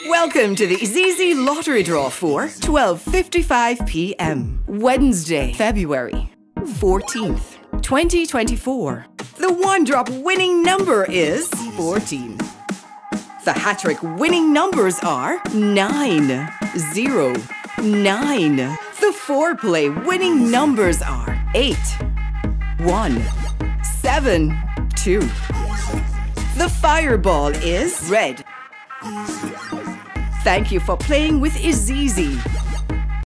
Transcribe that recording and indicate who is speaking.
Speaker 1: Welcome to the IZIZZI lottery draw for 12:55 p.m. Wednesday, February 14th, 2024. The one-drop winning number is 14. The HaTTrik winning numbers are 9, 0, 9. The four-play winning numbers are 8, 1, 7, 2. The fireball is red. Thank you for playing with IZIZZI.